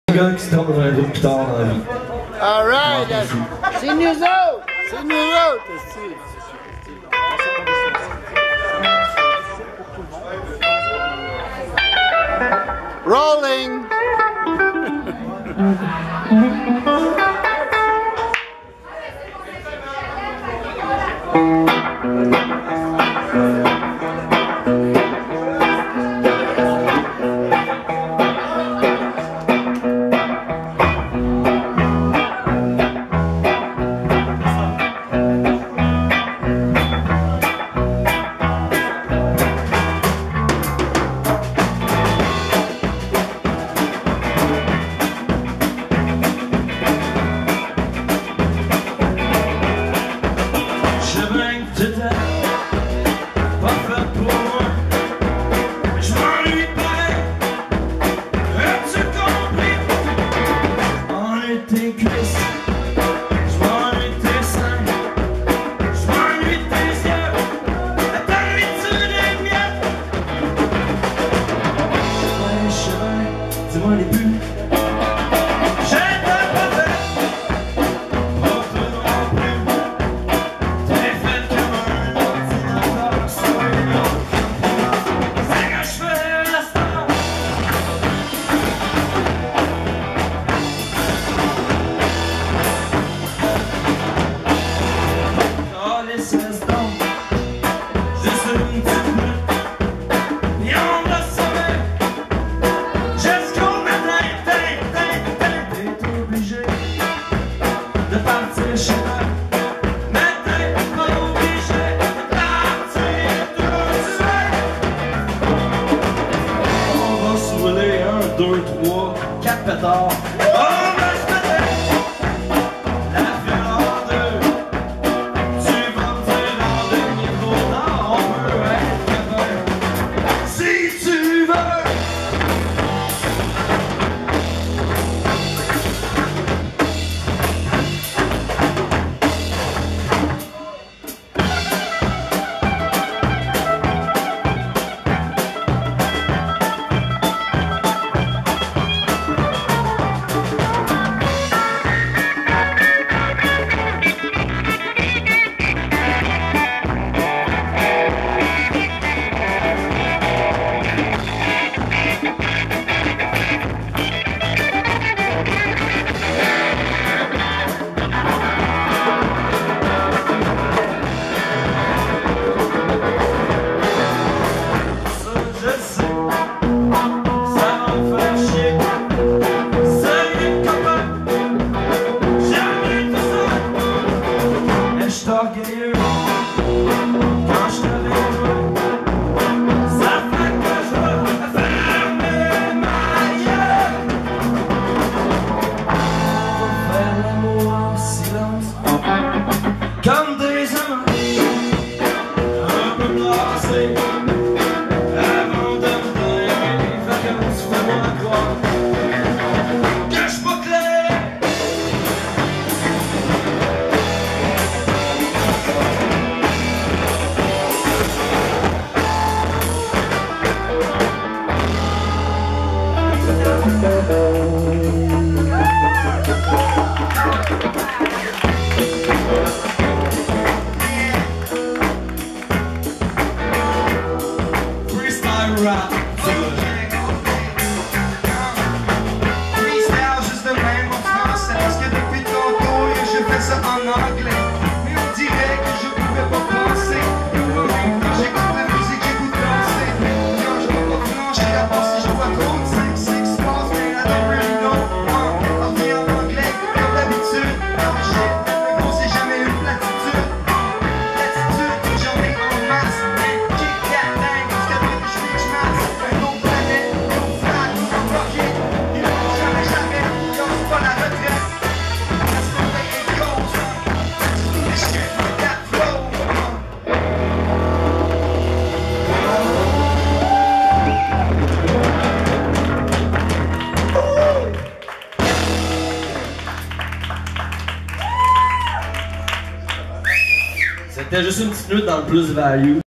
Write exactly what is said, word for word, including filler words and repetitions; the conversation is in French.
Un gars qui se trompe dans un groupe plus tard dans la vie. Alright! C'est nous autres! C'est nous autres! Rolling! Dis-moi les buts. deux, trois, quatre pétards. Oh, ben, je me la file en deux. Tu vas me dire en demi-trop tard, on peut être copains. Si tu veux. Comme des amants, un peu blasés, avant de me donner les vacances, fais-moi croire que je suis pas clair. Rap. Freestyle juste de même en français, parce que depuis tantôt je fais ça en anglais. Mais on dirait que je pouvais pas penser. Quand j'écoute la musique, j'écoute danser. Quand je vois pas flancher, à part si je vois trop de cinq six passes, mais I don't really know. On revient en anglais, comme d'habitude. Non mais shit, mais gros c'est jamais une platitude. Platitude, j'en ai en masse. Mais kick that thing, parce que depuis je suis masse. Un autre planète, un autre flag, un rocket. Il ne faut jamais jamais, quand c'est pas la retraite. Parce que le est ghost. Mais je suis that flow. C'était juste une petite minute dans le plus value.